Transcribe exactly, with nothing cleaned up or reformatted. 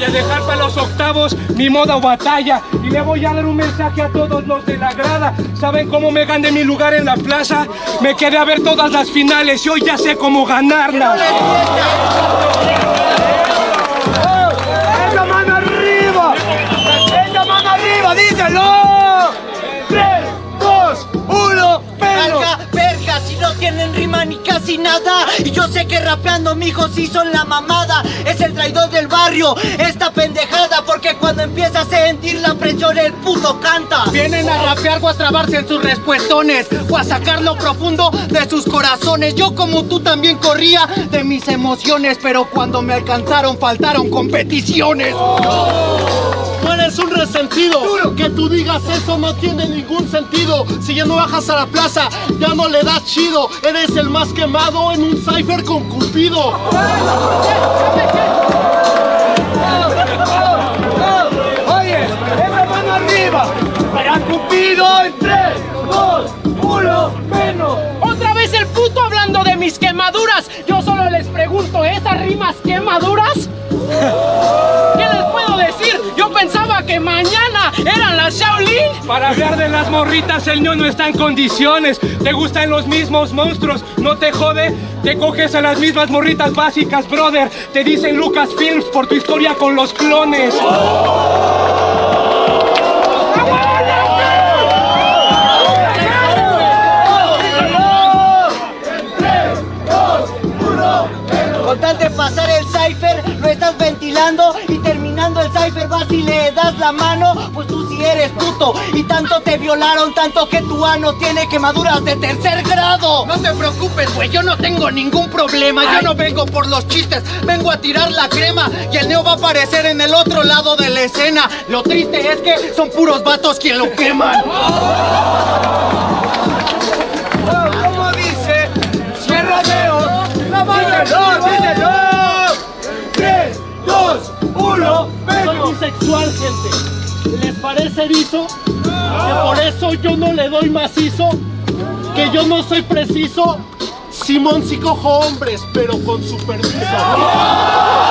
de dejar para los octavos mi moda o batalla. Y le voy a dar un mensaje a todos los de la grada. ¿Saben cómo me gané mi lugar en la plaza? Me quedé a ver todas las finales y hoy ya sé cómo ganarlas. ¡Esa mano arriba! ¡Esa mano arriba! ¡Díselo! tres, dos, uno, pero... Verga, verga, si no tienen rima ni casi nada. Y yo sé que rapeando, mijos, sí son la mamada. Es el traidor del barrio, esta pendejada. Porque cuando empieza a sentir la presión, el puto canta. Vienen a rapear o a trabarse en sus respuestones, o a sacar lo profundo de sus corazones. Yo como tú también corría de mis emociones, pero cuando me alcanzaron faltaron competiciones. No eres un resentido, que tú digas eso no tiene ningún sentido. Si ya no bajas a la plaza, ya no le das chido. Eres el más quemado en un cypher con Cupido. Oye, esa mano arriba para Cupido en tres, dos, uno, menos. Otra vez el puto hablando de mis quemaduras. Yo solo les pregunto, ¿esas rimas quemaduras? ¿Qué les puedo decir? Yo pensaba que mañana eran las Shaolin. Para hablar de las morritas, el ño no está en condiciones. Te gustan los mismos monstruos, no te jode. Te coges a las mismas morritas básicas, brother. Te dicen Lucasfilms por tu historia con los clones. Con tal de pasar el cypher, lo estás ventilando. Y terminando el cypher vas y le das la mano. Pues tú sí eres puto y tanto te violaron, tanto que tu ano tiene quemaduras de tercer grado. No te preocupes, güey, yo no tengo ningún problema. Yo no vengo por los chistes, vengo a tirar la crema. Y el neo va a aparecer en el otro lado de la escena. Lo triste es que son puros vatos quien lo queman. ¿Cómo dice? Cierra Neo. ¡Díselo, díselo! tres, dos, uno, Soy menos. bisexual, gente. ¿Les parece erizo? Que por eso yo no le doy macizo. Que yo no soy preciso. Simón sí cojo hombres, pero con su permiso.